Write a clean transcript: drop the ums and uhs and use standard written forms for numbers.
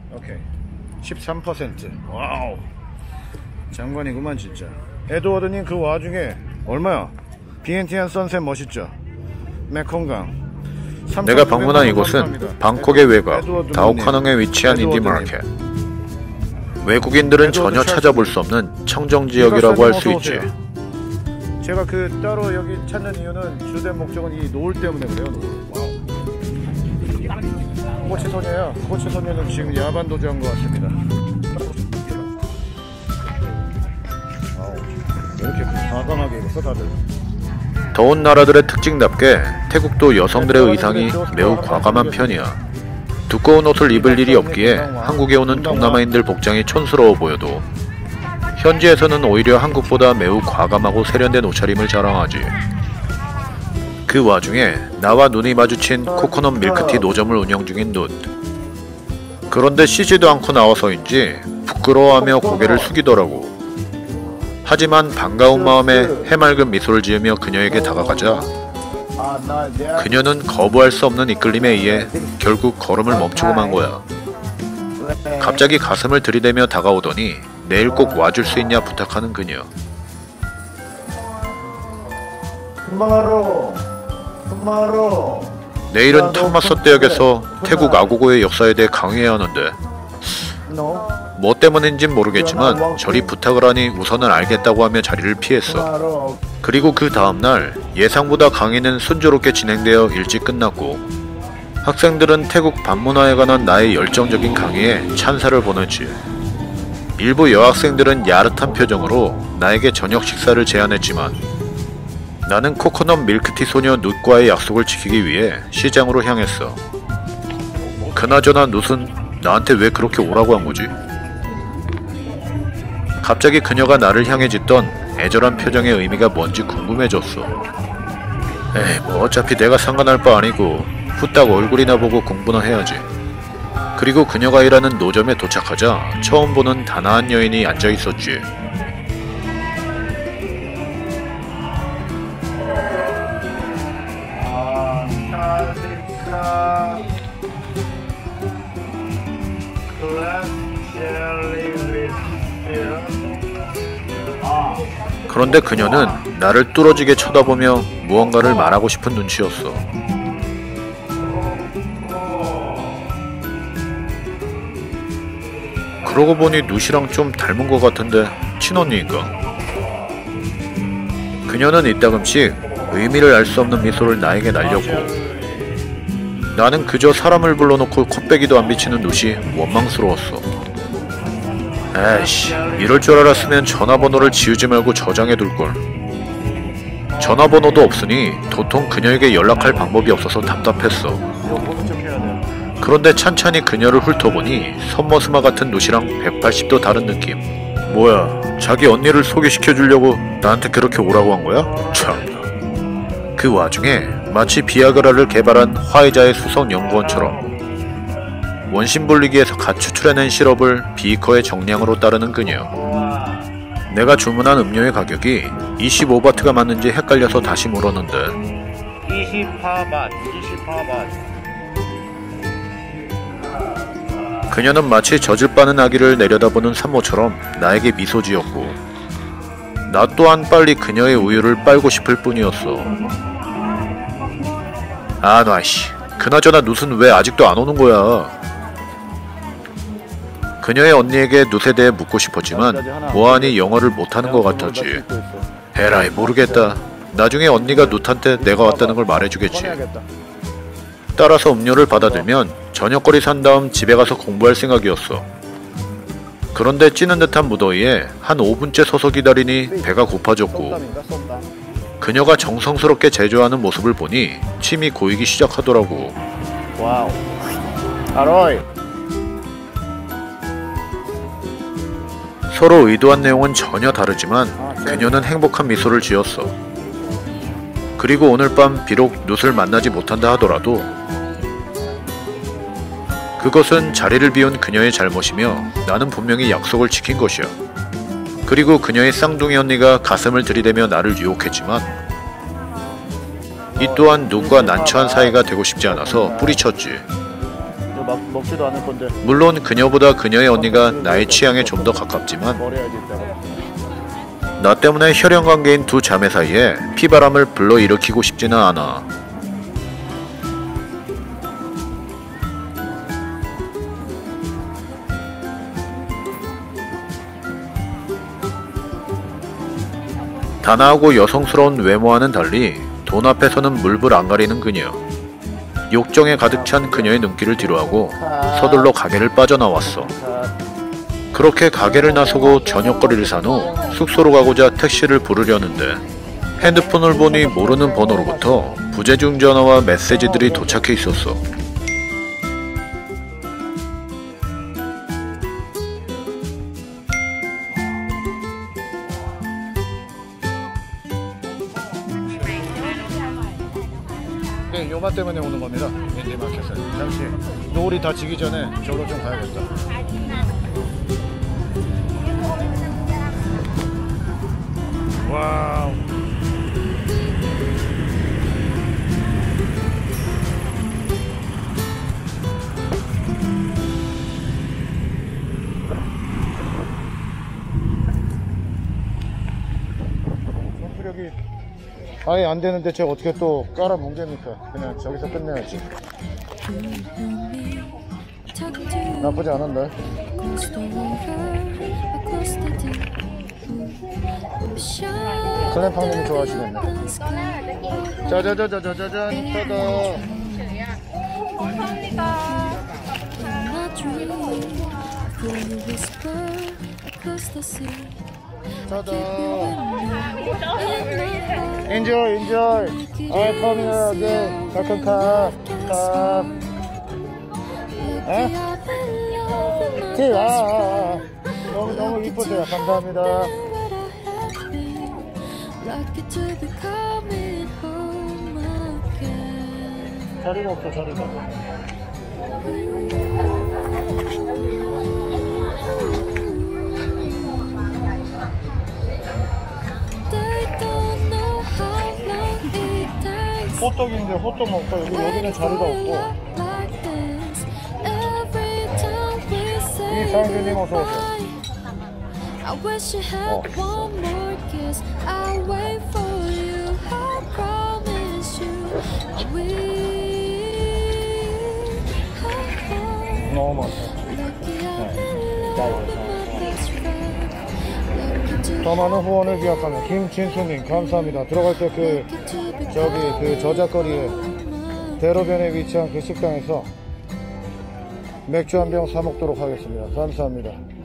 오케이. 13%. 와우. 장관이구만 진짜. 에드워드님 그 와중에 얼마야? 비엔티안 선셋 멋있죠? 메콩강. 내가 방문한 이곳은 방콕의 외곽 다오카농에 위치한 인디마켓. 외국인들은 전혀 찾아볼 수 없는 청정지역이라고 할 수 있지. 제가 따로 여기 찾는 이유는 주된 목적은 이 노을 때문에 그래요. 노을. 와우. 꼬치소녀야. 꼬치소녀는 지금 야반 도주한 것 같습니다. 와우. 왜 이렇게 과감하게 입었어 다들? 더운 나라들의 특징답게 태국도 여성들의 의상이 매우 과감한 편이야. 두꺼운 옷을 입을 일이 없기에 한국에 오는 동남아인들 복장이 촌스러워 보여도 현지에서는 오히려 한국보다 매우 과감하고 세련된 옷차림을 자랑하지. 그 와중에 나와 눈이 마주친 코코넛 밀크티 노점을 운영 중인 눈. 그런데 쉬지도 않고 나와서인지 부끄러워하며 고개를 숙이더라고. 하지만 반가운 마음에 해맑은 미소를 지으며 그녀에게 다가가자 그녀는 거부할 수 없는 이끌림에 의해 결국 걸음을 멈추고 만 거야. 갑자기 가슴을 들이대며 다가오더니 내일 꼭 와줄 수 있냐 부탁하는 그녀. 내일은 탐마서대역에서 태국 아고고의 역사에 대해 강의해야 하는데 뭐 때문인진 모르겠지만 저리 부탁을 하니 우선은 알겠다고 하며 자리를 피했어. 그리고 그 다음날 예상보다 강의는 순조롭게 진행되어 일찍 끝났고 학생들은 태국 반문화에 관한 나의 열정적인 강의에 찬사를 보냈지. 일부 여학생들은 야릇한 표정으로 나에게 저녁 식사를 제안했지만 나는 코코넛 밀크티 소녀 눕과의 약속을 지키기 위해 시장으로 향했어. 그나저나 눕은 나한테 왜 그렇게 오라고 한 거지? 갑자기 그녀가 나를 향해 짓던 애절한 표정의 의미가 뭔지 궁금해졌어. 에이 뭐 어차피 내가 상관할 바 아니고 후딱 얼굴이나 보고 공부나 해야지. 그리고 그녀가 일하는 노점에 도착하자 처음 보는 단아한 여인이 앉아있었지. 그런데 그녀는 나를 뚫어지게 쳐다보며 무언가를 말하고 싶은 눈치였어. 그러고 보니 누시랑 좀 닮은 것 같은데 친언니인가? 그녀는 이따금씩 의미를 알 수 없는 미소를 나에게 날렸고 나는 그저 사람을 불러놓고 콧배기도 안 비치는 누시 원망스러웠어. 에이씨, 이럴 줄 알았으면 전화번호를 지우지 말고 저장해둘걸. 전화번호도 없으니 도통 그녀에게 연락할 방법이 없어서 답답했어. 그런데 찬찬히 그녀를 훑어보니 선머스마 같은 누시랑 180도 다른 느낌. 뭐야, 자기 언니를 소개시켜주려고 나한테 그렇게 오라고 한 거야? 참. 그 와중에 마치 비아그라를 개발한 화이자의 수석 연구원처럼 원심볼리기에서 갓 추출해낸 시럽을 비커의 정량으로 따르는 그녀. 내가 주문한 음료의 가격이 25바트가 맞는지 헷갈려서 다시 물었는데 24바. 그녀는 마치 젖을 빠는 아기를 내려다보는 산모처럼 나에게 미소 지었고 나 또한 빨리 그녀의 우유를 빨고 싶을 뿐이었어. 아 놔씨, 그나저나 눕은 왜 아직도 안 오는 거야? 그녀의 언니에게 눕에 대해 묻고 싶었지만 뭐하니 영어를 못하는 것 같았지. 에라이 모르겠다. 나중에 언니가 눕한테 내가 왔다는 걸 말해주겠지. 따라서 음료를 받아들면 저녁거리 산 다음 집에 가서 공부할 생각이었어. 그런데 찌는 듯한 무더위에 한 5분째 서서 기다리니 배가 고파졌고 그녀가 정성스럽게 제조하는 모습을 보니 침이 고이기 시작하더라고. 와우. 아로이. 서로 의도한 내용은 전혀 다르지만 그녀는 행복한 미소를 지었어. 그리고 오늘 밤 비록 눕을 만나지 못한다 하더라도 그것은 자리를 비운 그녀의 잘못이며 나는 분명히 약속을 지킨 것이야. 그리고 그녀의 쌍둥이 언니가 가슴을 들이대며 나를 유혹했지만 이 또한 눕과 난처한 사이가 되고 싶지 않아서 뿌리쳤지. 먹지도 않을 건데. 물론 그녀보다 그녀의 언니가 나의 취향에 좀 더 가깝지만 버려야지 이따가. 나 때문에 혈연 관계인 두 자매 사이에 피바람을 불러일으키고 싶지는 않아. 단아하고 여성스러운 외모와는 달리 돈 앞에서는 물불 안 가리는 그녀. 욕정에 가득 찬 그녀의 눈길을 뒤로하고 서둘러 가게를 빠져나왔어. 그렇게 가게를 나서고 저녁거리를 산 후 숙소로 가고자 택시를 부르려는데 핸드폰을 보니 모르는 번호로부터 부재중 전화와 메시지들이 도착해 있었어. 네, 요마 때문에 오는 겁니다. 인디마켓에. 잠시 노을이 다 지기 전에 저로 좀 가야겠다. 와우. 점프력이 아예 안 되는데 제가 어떻게 또 깔아 뭉갭니까? 그냥 저기서 끝내야지. 나쁘지 않은데. 클램팡님이 좋아하시겠네. 짜자자자자자잔 따다. 짜다. Enjoy, enjoy. I come here again. 가끔 가. 아. 너무 이쁘세요. 감사합니다. 자리가 없어, 자리가. 호떡인데 호떡 먹고 여기는 자리가 없고. 이상준님 어서 오세요. 너무 많다. 더 많은 후원을 기약하는 김진수님 감사합니다. 들어갈 때 그 저작거리에 대로변에 위치한 그 식당에서 맥주 한 병 사 먹도록 하겠습니다. 감사합니다.